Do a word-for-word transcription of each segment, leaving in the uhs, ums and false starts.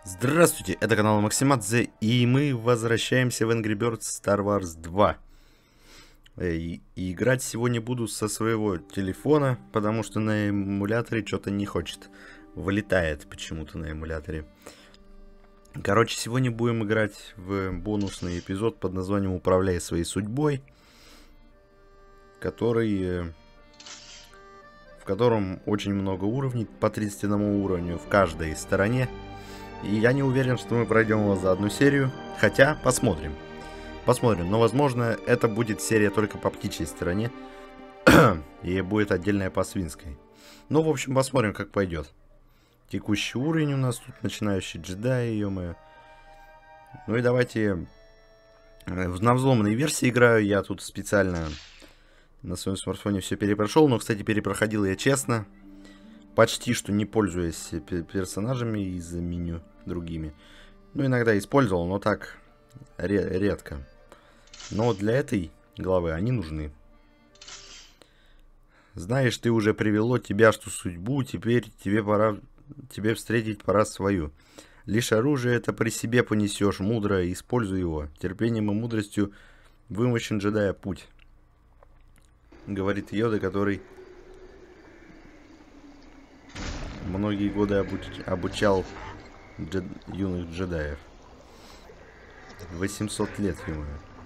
Здравствуйте, это канал Максимадзе, и мы возвращаемся в Angry Birds Star Wars два. И, и играть сегодня буду со своего телефона, потому что на эмуляторе что-то не хочет. Вылетает почему-то на эмуляторе. Короче, сегодня будем играть в бонусный эпизод под названием «Управляй своей судьбой», который... в котором очень много уровней, по тридцать одному уровню в каждой стороне. И я не уверен, что мы пройдем его за одну серию. Хотя, посмотрим. Посмотрим. Но, возможно, это будет серия только по птичьей стороне. И будет отдельная по свинской. Ну, в общем, посмотрим, как пойдет. Текущий уровень у нас тут. Начинающий джедай, ё-моё. Ну и давайте... На взломанной версии играю. Я тут специально на своем смартфоне все перепрошел. Но, кстати, перепроходил я честно. Почти что не пользуясь персонажами из меню другими. Ну, иногда использовал, но так редко. Но для этой главы они нужны. Знаешь, ты уже привело тебя, что судьбу, теперь тебе пора, тебе встретить пора свою. Лишь оружие это при себе понесешь, мудро используй его. Терпением и мудростью вымощен джедая путь. Говорит Йода, который... многие годы обуч... обучал джед... юных джедаев. восемьсот лет ему.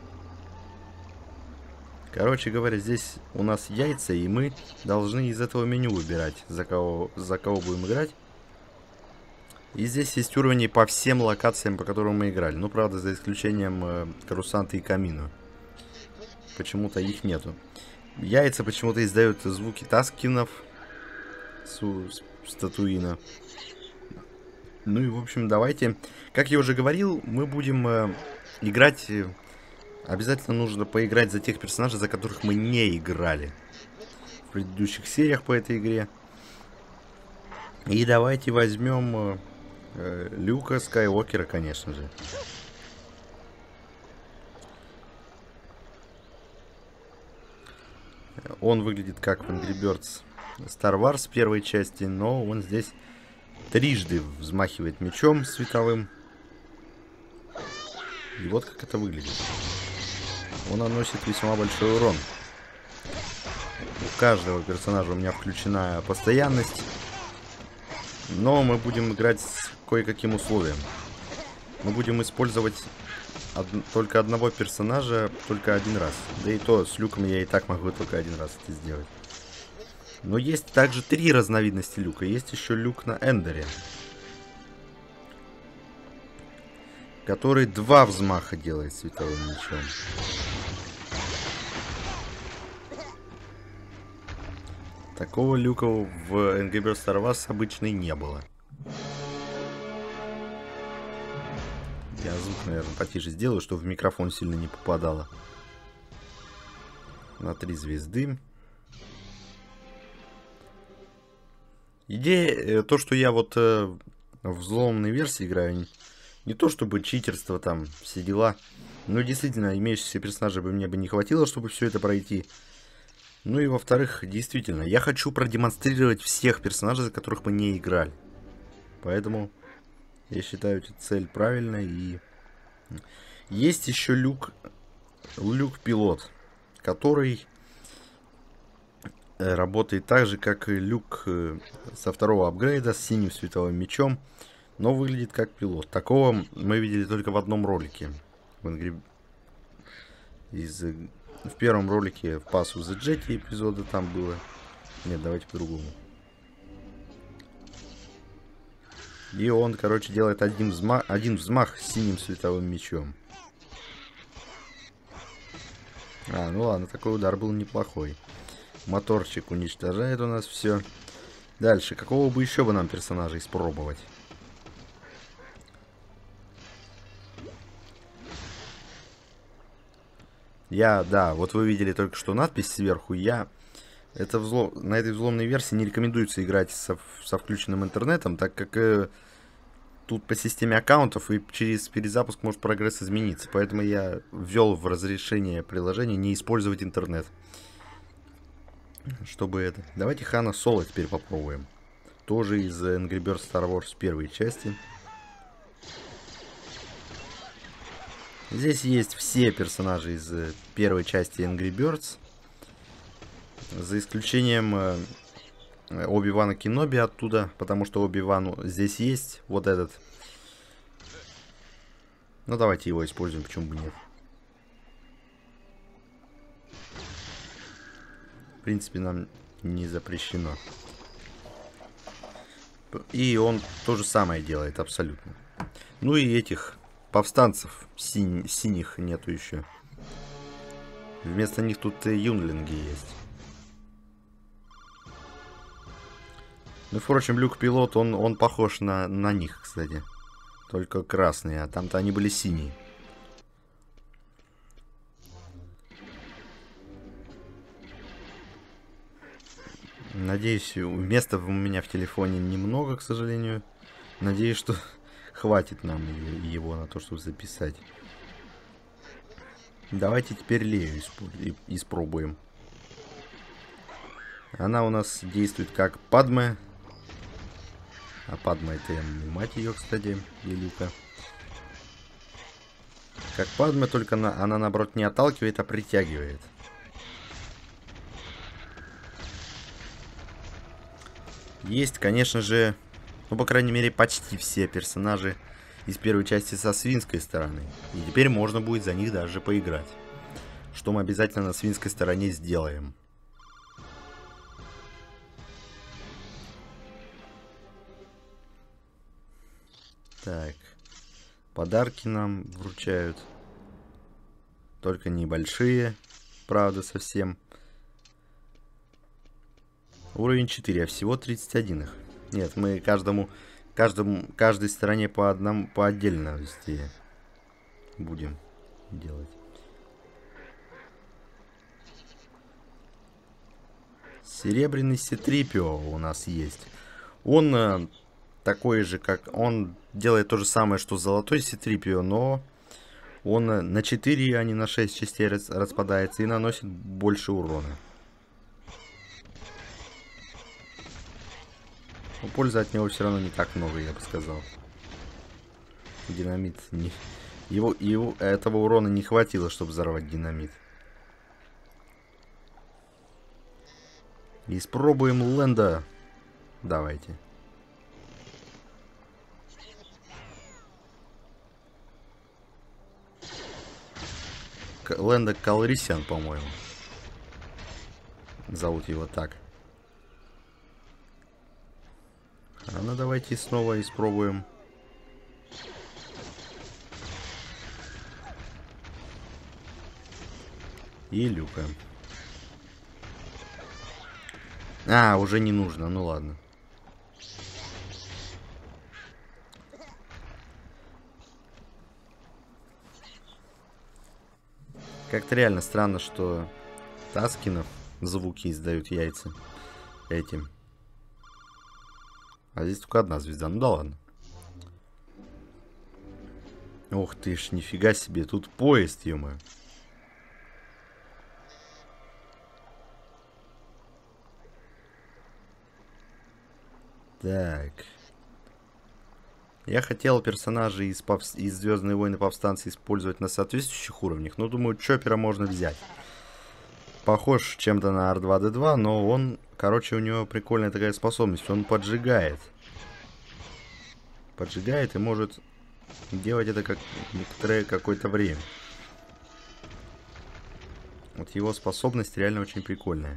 Короче говоря, здесь у нас яйца, и мы должны из этого меню выбирать, за кого, за кого будем играть. И здесь есть уровни по всем локациям, по которым мы играли. Ну, правда, за исключением э, Корусанта и Камино. Почему-то их нету. Яйца почему-то издают звуки Таскинов. Су... Статуина. Ну и в общем давайте, как я уже говорил, мы будем э, играть, э, обязательно нужно поиграть за тех персонажей, за которых мы не играли в предыдущих сериях по этой игре. И давайте возьмем э, э, Люка Скайуокера, конечно же. Он выглядит как в Angry Birds Star Wars первой части, но он здесь трижды взмахивает мечом световым. И вот как это выглядит. Он наносит весьма большой урон. У каждого персонажа у меня включена постоянность. Но мы будем играть с кое-каким условием. Мы будем использовать од... только одного персонажа только один раз. Да и то с Люком я и так могу только один раз это сделать. Но есть также три разновидности люка. Есть еще люк на Эндере, который два взмаха делает световым мечом. Такого люка в Angry Birds Star Wars обычной не было. Я звук, наверное, потише сделаю, чтобы в микрофон сильно не попадало. На три звезды. Идея, то, что я вот э, в взломанной версии играю, не, не то чтобы читерство там, все дела. Но действительно, имеющихся персонажей бы мне бы не хватило, чтобы все это пройти. Ну и во-вторых, действительно, я хочу продемонстрировать всех персонажей, за которых мы не играли. Поэтому я считаю эту цель правильной. И есть еще люк, люк-пилот, который... работает так же, как и люк со второго апгрейда с синим световым мечом, но выглядит как пилот. Такого мы видели только в одном ролике. В, Angry... Из... в первом ролике в Pass of the Jetty эпизода там было. Нет, давайте по-другому. И он, короче, делает один взмах, один взмах с синим световым мечом. А, ну ладно, такой удар был неплохой. Моторчик уничтожает у нас все. Дальше, какого бы еще бы нам персонажа испробовать? Я, да, вот вы видели только что надпись сверху. Я, это взлом, на этой взломной версии не рекомендуется играть со, со включенным интернетом, так как э, тут по системе аккаунтов и через перезапуск может прогресс измениться. Поэтому я ввел в разрешение приложения не использовать интернет. Чтобы это... Давайте Хана Соло теперь попробуем. Тоже из Angry Birds Star Wars первой части. Здесь есть все персонажи из первой части Angry Birds. За исключением э, Оби-Вана Кеноби оттуда, потому что Оби-Ван здесь есть. Вот этот. Ну, давайте его используем, почему бы нет. В принципе, нам не запрещено. И он то же самое делает, абсолютно. Ну и этих повстанцев синь, синих нету еще. Вместо них тут и юнглинги есть. Ну, впрочем, Люк-пилот, он, он похож на, на них, кстати. Только красные, а там-то они были синие. Надеюсь, места у меня в телефоне немного, к сожалению. Надеюсь, что хватит нам его на то, чтобы записать. Давайте теперь Лею испробуем. Она у нас действует как Падме. А Падма это мать ее, кстати, и Люка. Как Падме, только она, она наоборот не отталкивает, а притягивает. Есть, конечно же, ну, по крайней мере, почти все персонажи из первой части со свинской стороны. И теперь можно будет за них даже поиграть. Что мы обязательно на свинской стороне сделаем. Так. Подарки нам вручают. Только небольшие, правда, совсем. Уровень четыре, а всего тридцать один их. Нет, мы каждому, каждому, каждой стороне по одному, по отдельности будем делать. Серебряный Си-три-пи-о у нас есть. Он э, такой же, как... Он делает то же самое, что золотой Си-три-пи-о, но он э, на четыре, а не на шесть частей рас, распадается и наносит больше урона. Но пользы от него все равно не так много, я бы сказал. Динамит не... Его, его, этого урона не хватило, чтобы взорвать динамит. Испробуем Лэнда. Давайте. К Лэнда Калрисиан, по-моему. Зовут его так. А ну давайте снова испробуем. И Люка. А, уже не нужно, ну ладно. Как-то реально странно, что Таскинов звуки издают яйца этим. А здесь только одна звезда. Ну да ладно. Ух ты ж, нифига себе. Тут поезд, ё-моё. Так. Я хотел персонажей из, повс... из Звездные войны Повстанцы использовать на соответствующих уровнях. Но думаю, Чоппера можно взять. Похож чем-то на Ар два Д два, но он... Короче, у него прикольная такая способность. Он поджигает. Поджигает и может делать это как некоторое какое-то время. Вот его способность реально очень прикольная.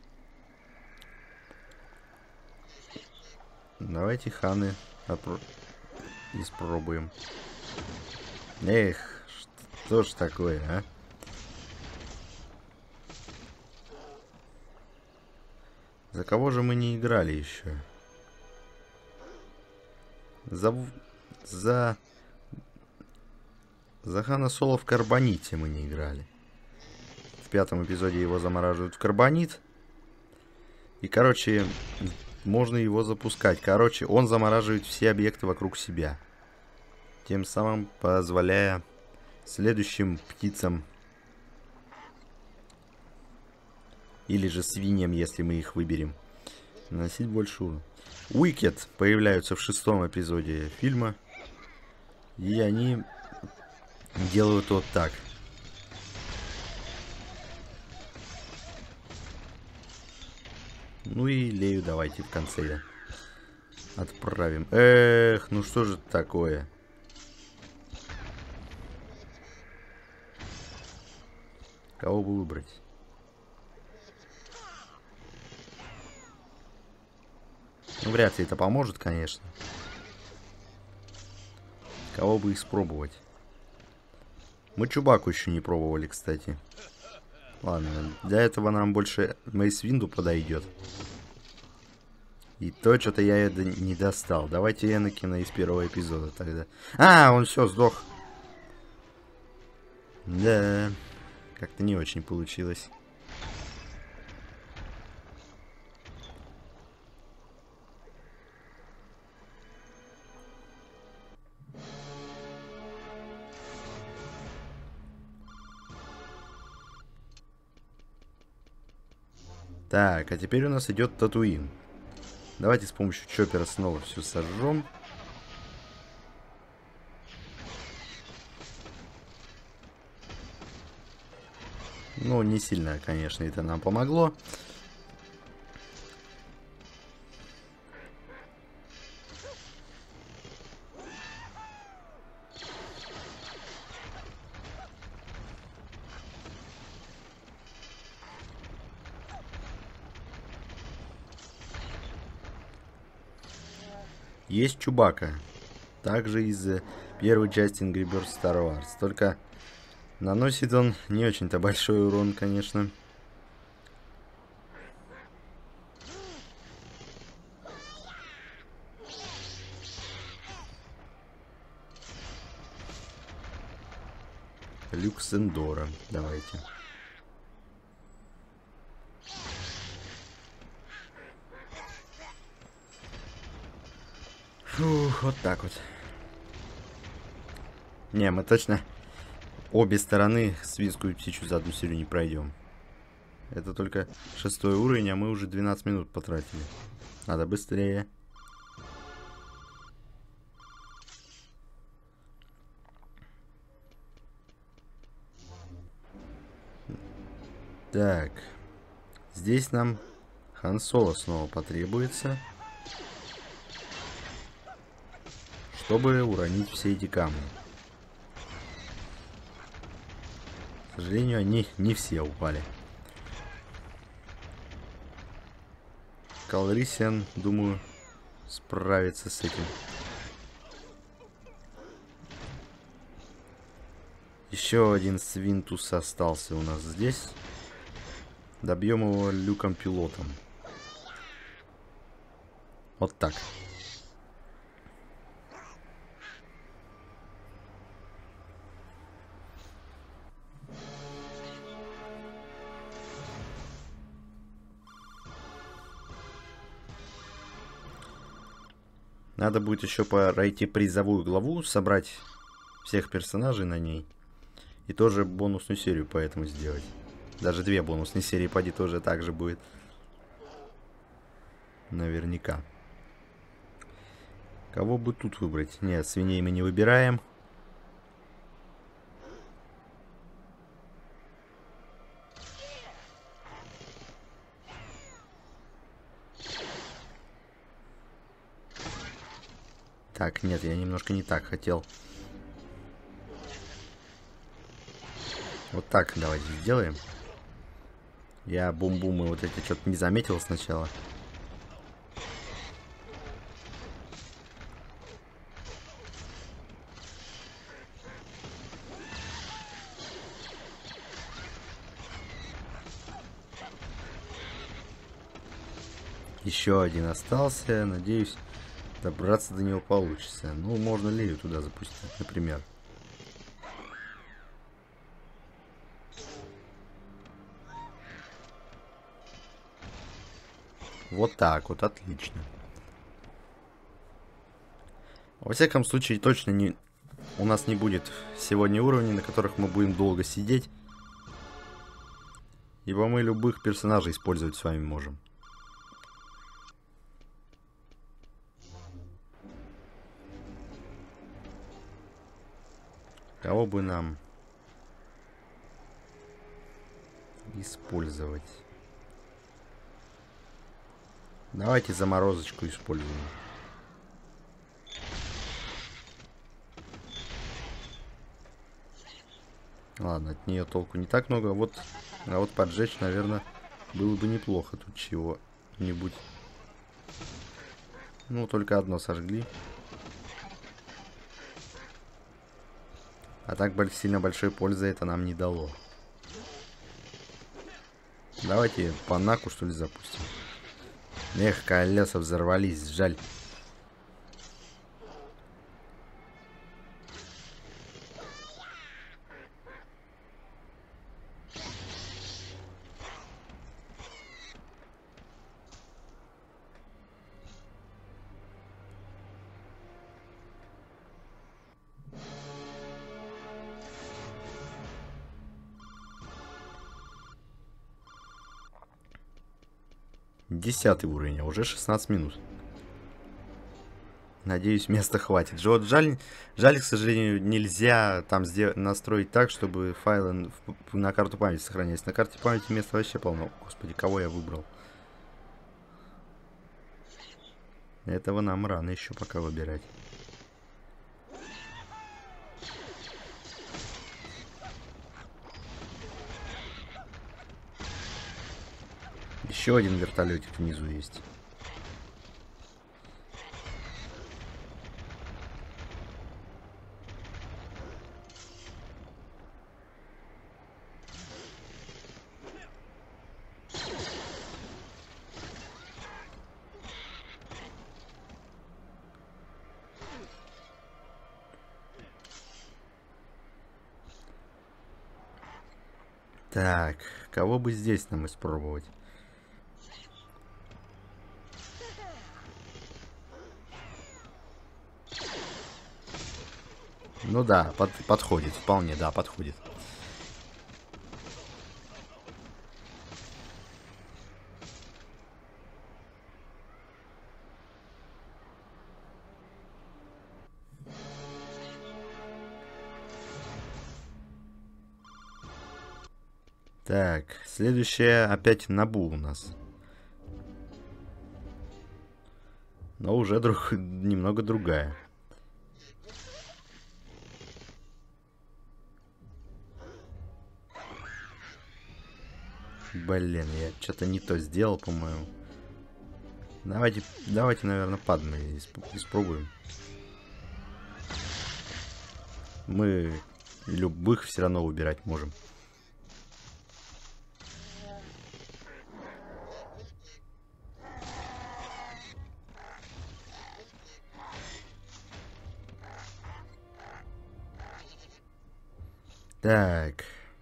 Давайте Ханы опро... испробуем. Эх, что ж такое, а? За кого же мы не играли еще? За... За... За Хана Соло в Карбоните мы не играли. В пятом эпизоде его замораживают в Карбонит. И, короче, можно его запускать. Короче, он замораживает все объекты вокруг себя. Тем самым позволяя следующим птицам... Или же свиньям, если мы их выберем, наносить больше урона. Уикед появляются в шестом эпизоде фильма. И они делают вот так. Ну и Лею давайте в конце отправим. Эх, ну что же такое? Кого бы выбрать? Ну, вряд ли это поможет, конечно. Кого бы испробовать? Мы Чубаку еще не пробовали, кстати. Ладно, для этого нам больше Мейс Винду подойдет. И то, что-то я это не достал. Давайте Энакина из первого эпизода тогда. А, он все, сдох. Да, как-то не очень получилось. Так, а теперь у нас идет Татуин. Давайте с помощью Чоппера снова все сожжем. Ну, не сильно, конечно, это нам помогло. Есть Чубака. Также из первой части Angry Birds Star Wars. Только наносит он не очень-то большой урон, конечно. Люк Сендора. Давайте. Фух, вот так вот. Не, мы точно обе стороны свинскую птичью за одну серию не пройдем. Это только шестой уровень, а мы уже двенадцать минут потратили. Надо быстрее. Так. Здесь нам Хан Соло снова потребуется, чтобы уронить все эти камни. К сожалению, они не все упали. Калрисиан, думаю, справится с этим. Еще один Свинтус остался у нас здесь. Добьем его люком-пилотом. Вот так. Надо будет еще пройти призовую главу, собрать всех персонажей на ней. И тоже бонусную серию поэтому сделать. Даже две бонусные серии, поди, тоже так же будет. Наверняка. Кого бы тут выбрать? Нет, свиней мы не выбираем. Так, нет, я немножко не так хотел. Вот так давайте сделаем. Я бум-бумы вот эти что-то не заметил сначала. Еще один остался. Надеюсь, добраться до него получится. Ну, можно Лею туда запустить, например. Вот так вот, отлично. Во всяком случае, точно не... у нас не будет сегодня уровней, на которых мы будем долго сидеть. Ибо мы любых персонажей использовать с вами можем. Кого бы нам использовать? Давайте заморозочку используем. Ладно, от нее толку не так много. Вот, а вот поджечь, наверное, было бы неплохо тут чего-нибудь. Ну, только одно сожгли. А так сильно большой пользы это нам не дало. Давайте по наку, что ли, запустим. Эх, колеса взорвались, жаль. Десятый уровень, а уже шестнадцать минут. Надеюсь, места хватит. Вот жаль, жаль, к сожалению, нельзя там настроить так, чтобы файлы на карту памяти сохранялись. На карте памяти места вообще полно. Господи, кого я выбрал? Этого нам рано еще пока выбирать. Еще один вертолетик внизу есть. Так, кого бы здесь нам испробовать? Ну да, под, подходит, вполне, да, подходит. Так, следующая опять Набу у нас. Но уже друг, немного другая. Блин, я что-то не то сделал, по-моему. Давайте, давайте, наверное, Падме испробуем. Мы любых все равно выбирать можем. Так.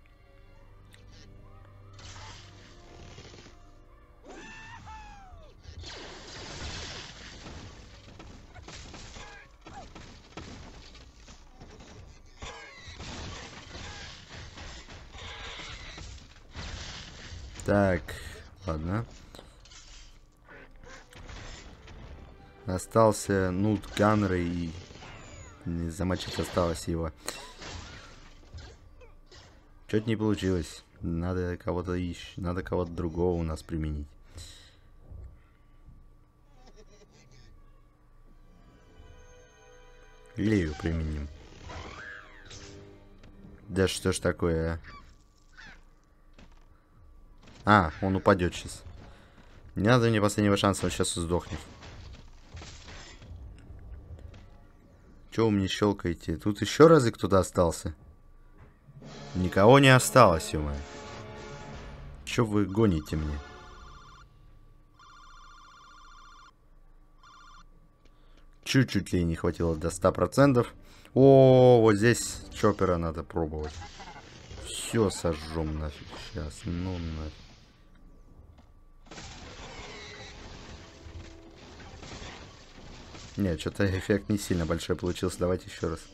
Так, ладно. Остался Нут Ганнер и не замочить осталось его. Что-то не получилось. Надо кого-то ищ... Надо кого-то другого у нас применить. Лею применим. Да что ж такое, а? А, он упадет сейчас. Не надо мне последнего шанса, он сейчас сдохнет. Чего вы мне щелкаете? Тут еще разик кто-то остался. Никого не осталось, ё-моё. Чё вы гоните мне? Чуть-чуть ли не хватило до ста процентов. О, вот здесь чоппера надо пробовать. Все сожжем нафиг сейчас. Ну нафиг. Нет, что-то эффект не сильно большой получился. Давайте еще раз.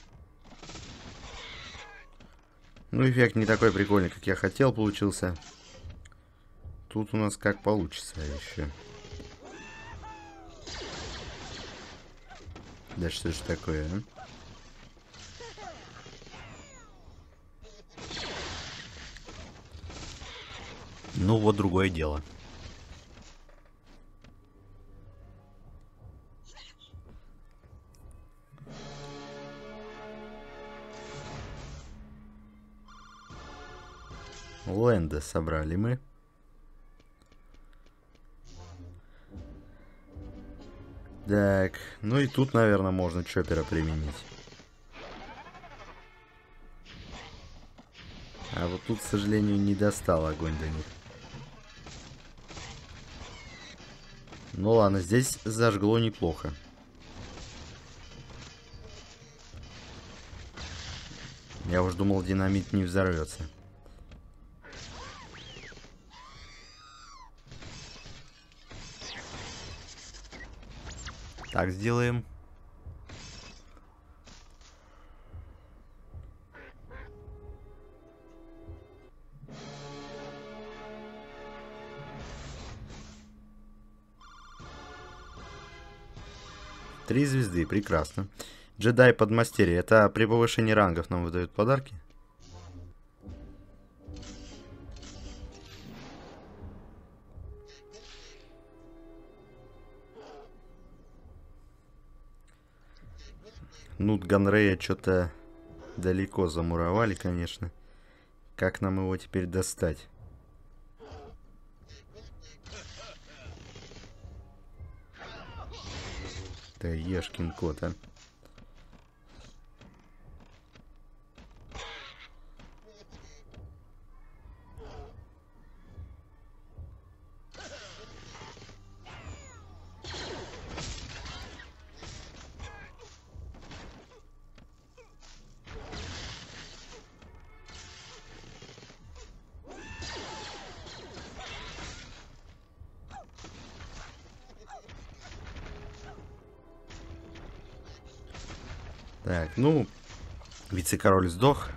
Ну, эффект не такой прикольный, как я хотел, получился. тут у нас как получится еще. Да что ж такое, а? Ну вот другое дело. Лэнда собрали мы. Так, ну и тут, наверное, можно чоппера применить. А вот тут, к сожалению, не достал огонь до них. Ну ладно, здесь зажгло неплохо. Я уж думал, динамит не взорвется. Так сделаем. Три звезды, прекрасно. Джедай подмастерье. Это при повышении рангов нам выдают подарки? Нут Ганрея что-то далеко замуровали, конечно. Как нам его теперь достать? Да ешкин кот, а. Так, ну, вице-король сдох.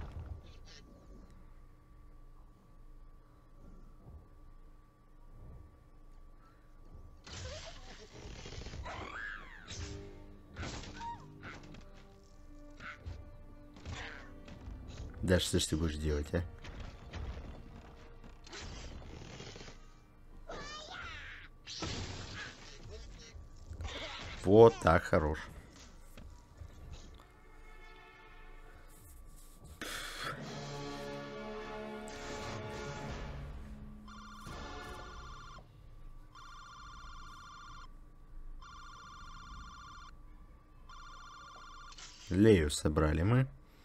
Да что ж ты будешь делать, а? Вот так, хорош. Лею собрали мы.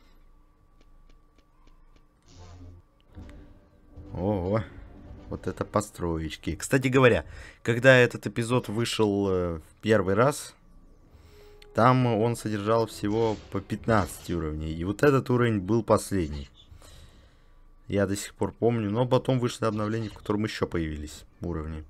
Ого, вот это построечки. Кстати говоря, когда этот эпизод вышел э, в первый раз, там он содержал всего по пятнадцать уровней. И вот этот уровень был последний. Я до сих пор помню. Но потом вышло обновление, в котором еще появились уровни.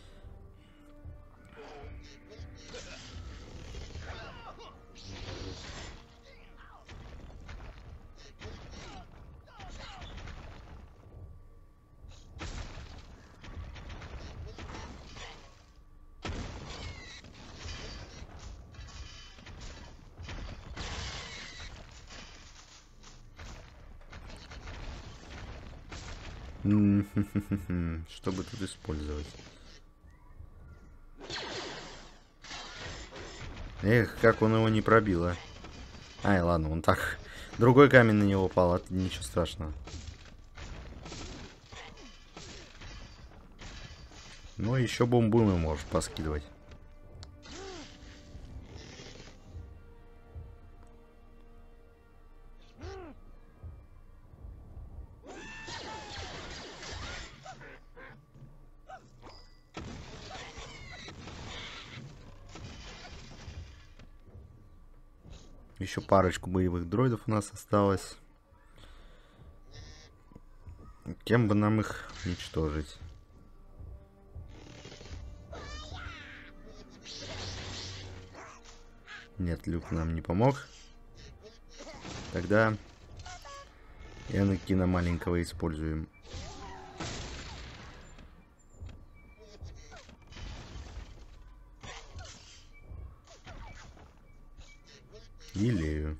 Чтобы тут использовать. Эх, как он его не пробил, а. Ай, ладно, он так. Другой камень на него упал, это ничего страшного. Ну, еще бомбу мы можем поскидывать. Еще парочку боевых дроидов у нас осталось. Кем бы нам их уничтожить? Нет, Люк нам не помог. Тогда Энакина маленького используем. Делею.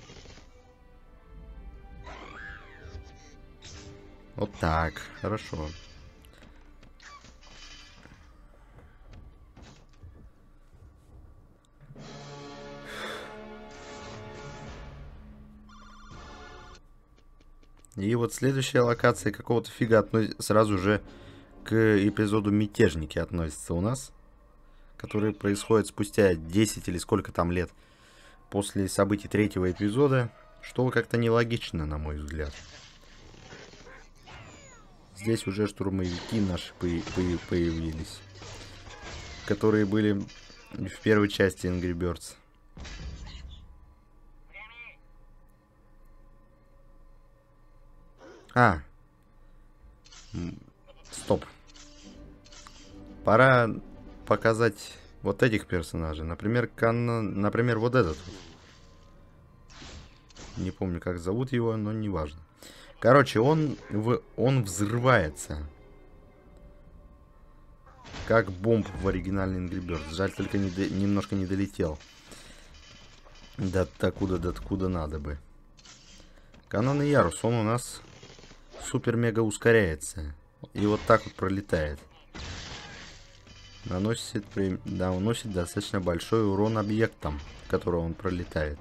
Вот так. Хорошо. И вот следующая локация какого-то фига относ... сразу же к эпизоду «Мятежники» относится у нас. Который происходит спустя десять или сколько там лет после событий третьего эпизода. Что как-то нелогично, на мой взгляд. Здесь уже штурмовики наши по по появились. Которые были в первой части Angry Birds. А. Стоп. Пора показать вот этих персонажей. Например, кан... Например, вот этот. Не помню, как зовут его, но не важно. Короче, он, в... он взрывается. Как бомб в оригинальной Angry Birds. Жаль, только не до... немножко не долетел. До докуда, до откуда надо бы. Канонный ярус, он у нас супер-мега ускоряется. И вот так вот пролетает. Наносит, да, наносит достаточно большой урон объектам, которые он пролетает.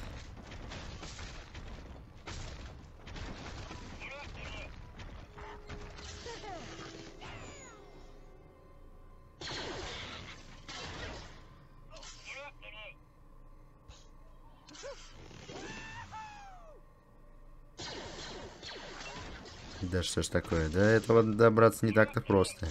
Да что ж такое? До этого добраться не так-то просто.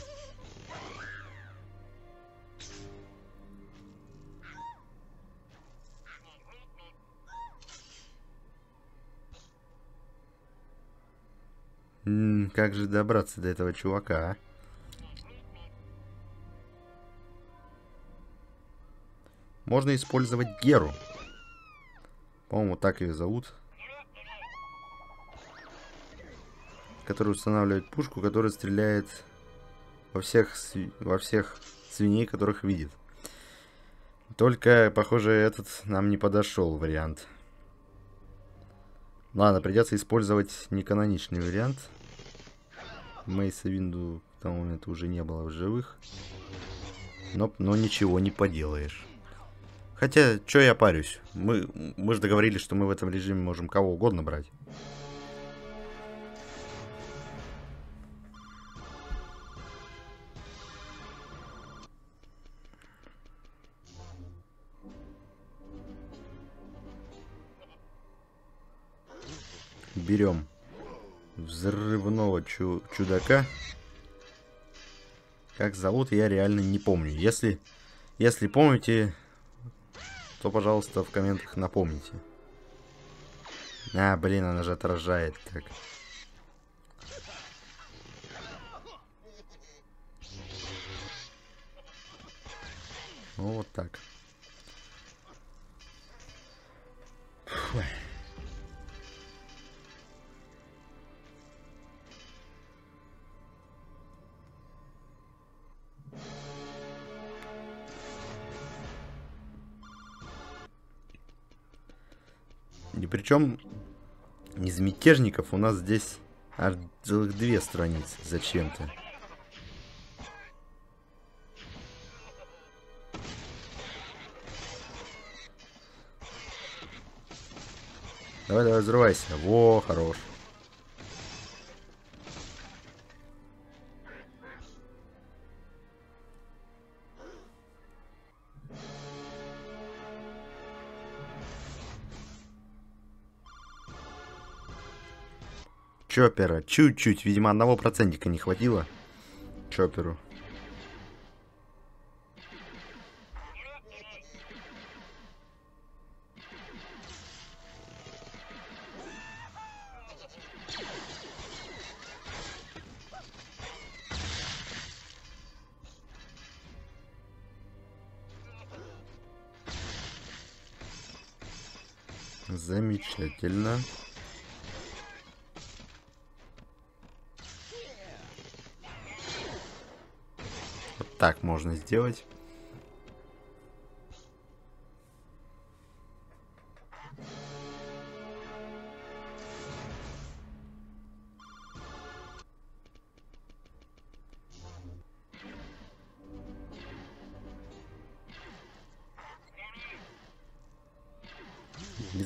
М-м, как же добраться до этого чувака, а? Можно использовать Геру. По-моему, так ее зовут. Который устанавливает пушку, которая стреляет во всех, во всех свиней, которых видит. Только, похоже, этот нам не подошел вариант. Ладно, придется использовать неканоничный вариант. Мейса Винду к тому моменту уже не было в живых. Но, но ничего не поделаешь. Хотя, что я парюсь? Мы, мы же договорились, что мы в этом режиме можем кого угодно брать. Берем взрывного чу чудака. Как зовут, я реально не помню. Если, если помните, то, пожалуйста, в комментах напомните. А, блин, она же отражает так. Ну, вот так. Фу. И причем из мятежников у нас здесь аж целых две страницы зачем-то. Давай, давай, взрывайся. Во, хорош. Чоппера. Чуть-чуть. Видимо, одного процентика не хватило. Чопперу. Замечательно. Вот так можно сделать.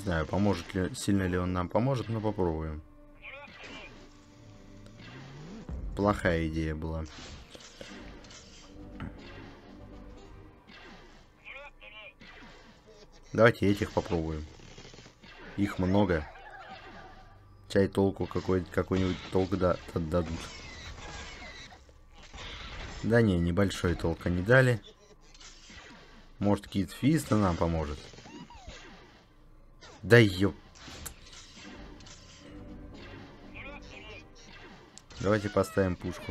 знаю, поможет ли, сильно ли он нам поможет, но попробуем. Плохая идея была. Давайте этих попробуем. Их много. Чай толку какой-нибудь какой толк да, отдадут. Да не, небольшой толк они дали. Может, Кит Фиста нам поможет? Да ёп. Давайте поставим пушку.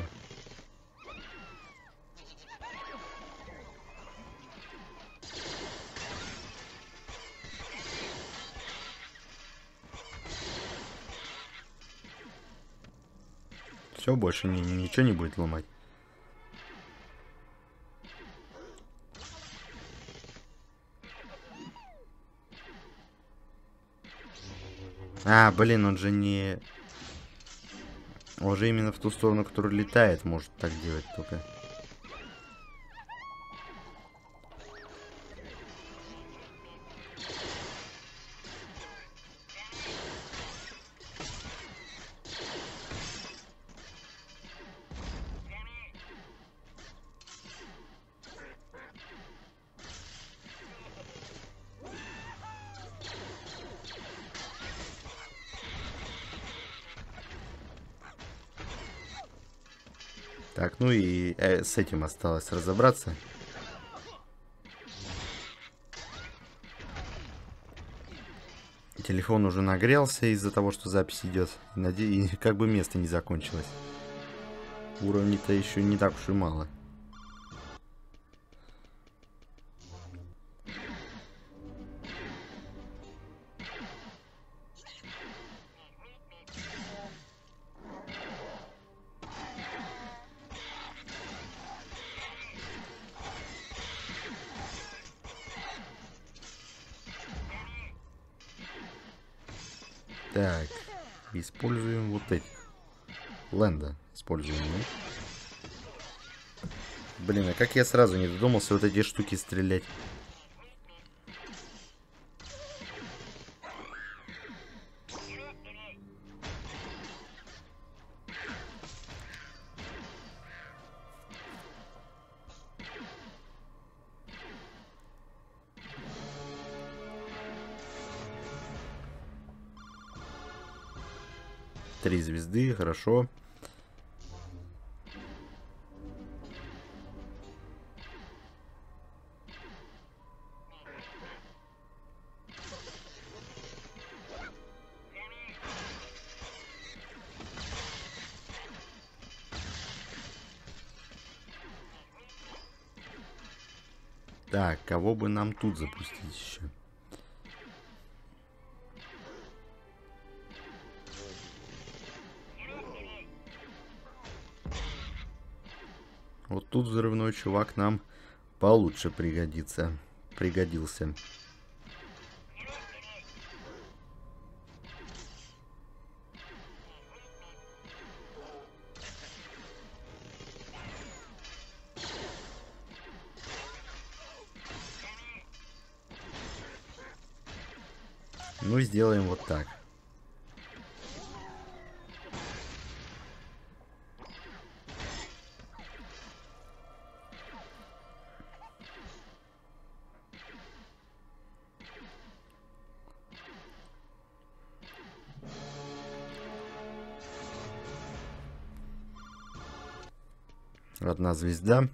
Все, больше ни, ничего не будет ломать. А, блин, он же не... Он же именно в ту сторону, которая летает, может так делать только. Так, ну и э, с этим осталось разобраться. Телефон уже нагрелся из-за того, что запись идет. Надеюсь, как бы место не закончилось. Уровней-то еще не так уж и мало. Так, используем вот эти. Ленда используем. Ну. Блин, а как я сразу не додумался вот эти штуки стрелять? Три звезды, хорошо. Так, кого бы нам тут запустить еще? Вот тут взрывной чувак нам получше пригодится. Пригодился. Ну, сделаем вот так. Одна звезда.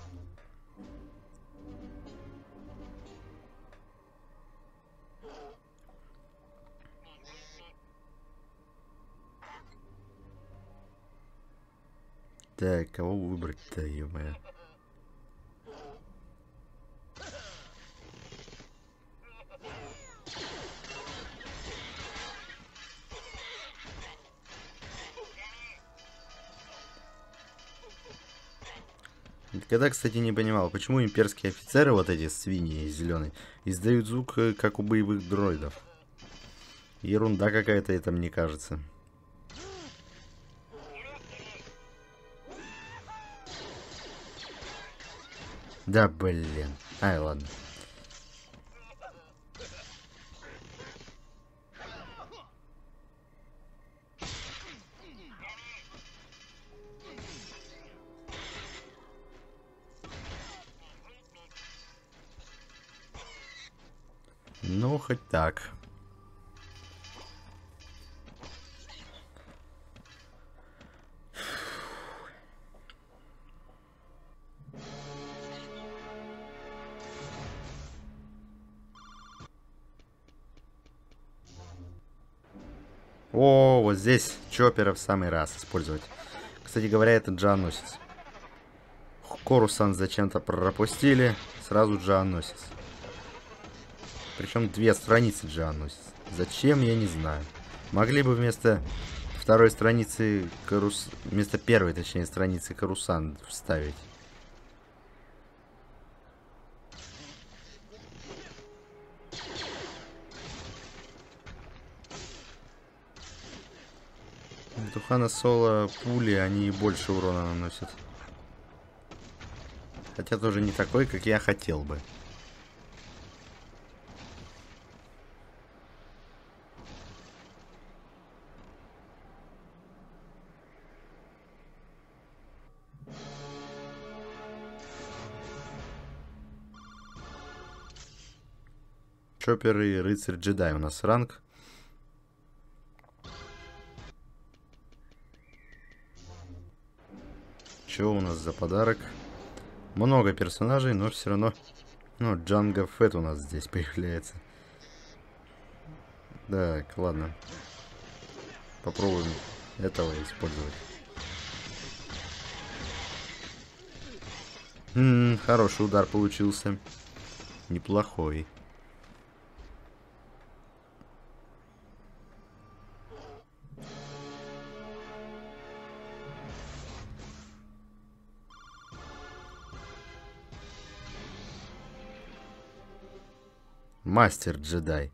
Так, кого выбрать-то, ё-моё? Никогда, кстати, не понимал, почему имперские офицеры, вот эти свиньи зеленые, издают звук, как у боевых дроидов. Ерунда какая-то это, мне кажется. Да, блин. Ай, ладно. Ну, хоть так. О, вот здесь чоппера в самый раз использовать. Кстати говоря, это джаносец. Корусан зачем-то пропустили. Сразу джаносец. Причем две страницы джаносец. Зачем, я не знаю. Могли бы вместо второй страницы Карус... Вместо первой, точнее, страницы Корусан вставить. У Хана Соло пули, они больше урона наносят. Хотя тоже не такой, как я хотел бы. Чоппер и рыцарь-джедай у нас ранг. Что у нас за подарок? Много персонажей, но все равно... Ну, Джанго Фетт у нас здесь появляется. Так, ладно. Попробуем этого использовать. М-м, хороший удар получился. Неплохой. Мастер-джедай.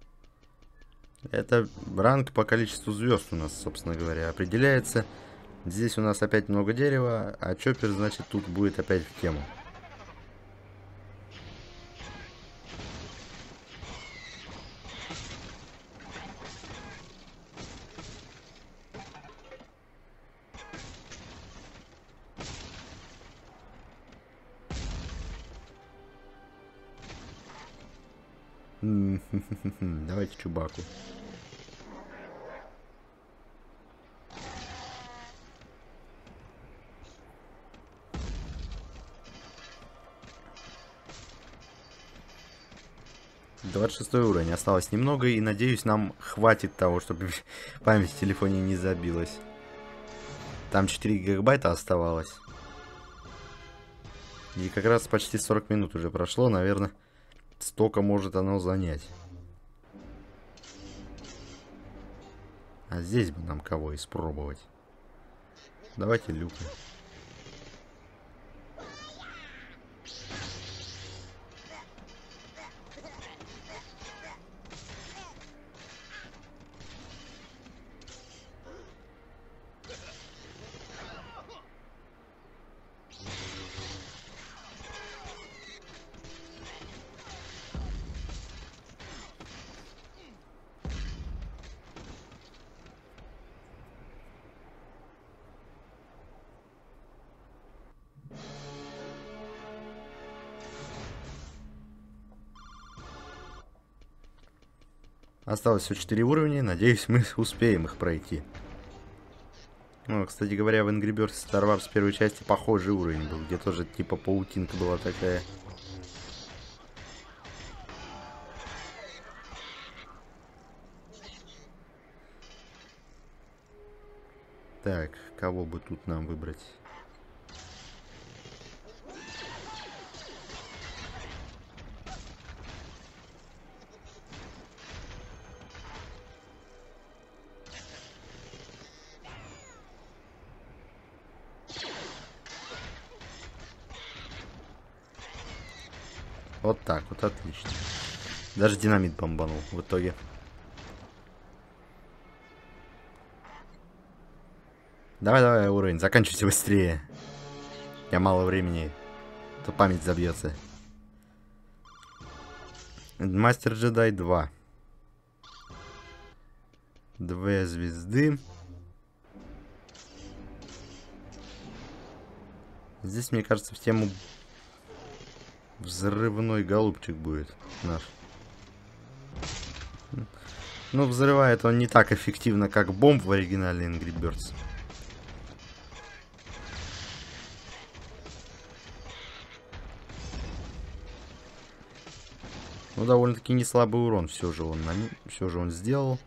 Это ранг по количеству звезд у нас, собственно говоря, определяется. Здесь у нас опять много дерева, а чоппер, значит, тут будет опять в тему. Давайте Чубаку. двадцать шестой уровень. Осталось немного, и надеюсь, нам хватит того, чтобы память в телефоне не забилась. Там четыре гигабайта оставалось. И как раз почти сорок минут уже прошло, наверное. Столько может оно занять. А здесь бы нам кого испробовать? Давайте Люка. Осталось всего четыре уровня, надеюсь, мы успеем их пройти. Ну, кстати говоря, в Angry Birds Star Wars первой части похожий уровень был, где тоже типа паутинка была такая. Так, кого бы тут нам выбрать? Вот так вот, отлично. Даже динамит бомбанул в итоге. Давай, давай, уровень, заканчивайся быстрее. У меня мало времени, то память забьется. Мастер-джедай два. Две звезды. Здесь, мне кажется, в тему взрывной голубчик будет наш. Но взрывает он не так эффективно, как бомб в оригинале Angry Birds. Ну, довольно-таки не слабый урон все же он, все же он сделал.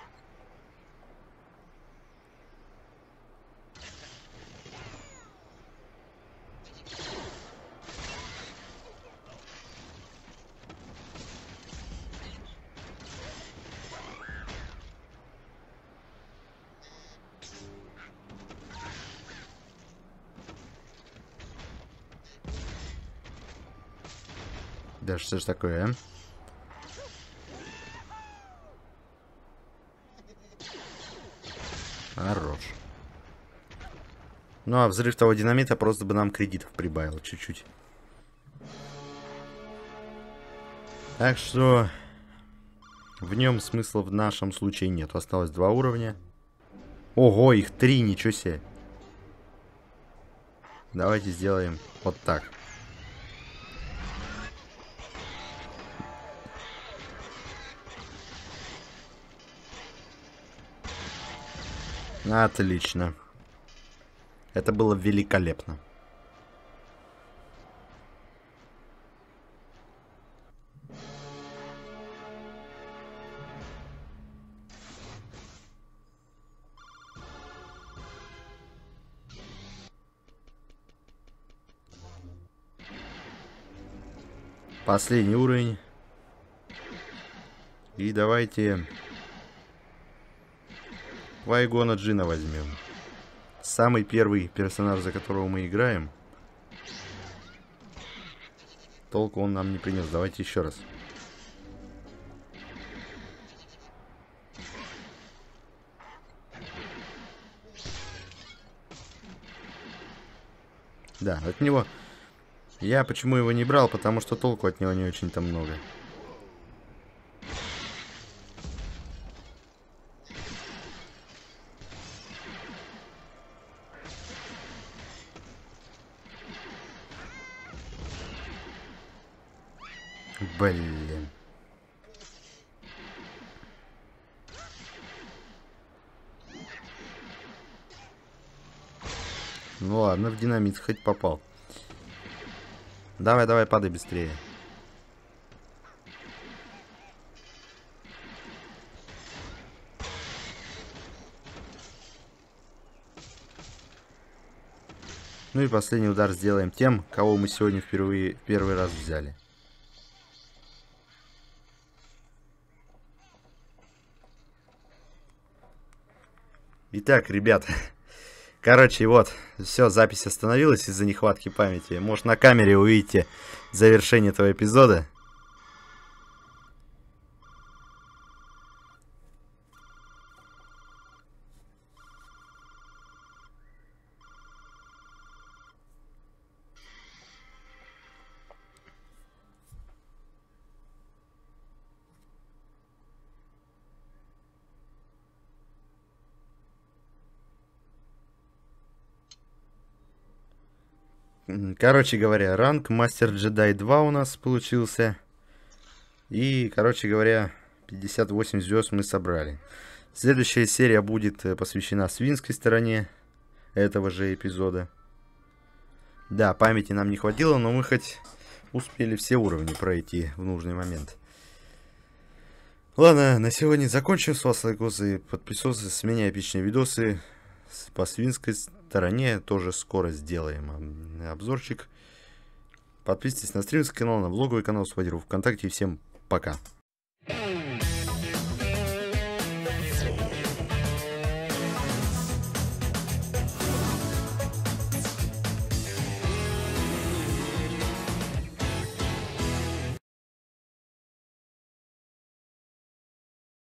Да что ж такое, а? Хорош. Ну а взрыв того динамита просто бы нам кредитов прибавил чуть-чуть. Так что в нем смысла в нашем случае нет. Осталось два уровня. Ого, их три, ничего себе. Давайте сделаем вот так. Отлично. Это было великолепно. Последний уровень. И давайте Квай-Гона Джинна возьмем. Самый первый персонаж, за которого мы играем. Толку он нам не принес. Давайте еще раз. Да, от него... Я почему его не брал? Потому что толку от него не очень-то много. Блин. Ну ладно, в динамит хоть попал. Давай, давай, падай быстрее. Ну и последний удар сделаем тем, кого мы сегодня впервые, в первый раз взяли. Итак, ребят, короче, вот, все, запись остановилась из-за нехватки памяти. Может, на камере увидите завершение этого эпизода. Короче говоря, ранг Мастер Джедай два у нас получился. И, короче говоря, пятьдесят восемь звезд мы собрали. Следующая серия будет посвящена свинской стороне этого же эпизода. Да, памяти нам не хватило, но мы хоть успели все уровни пройти в нужный момент. Ладно, на сегодня закончим. С вас лайкосы, подписывайтесь, с меня эпичные видосы по свинской стороне. Тоже скоро сделаем обзорчик. Подписывайтесь на стримский канал, на влоговый канал Спайдеру ВКонтакте. Всем пока.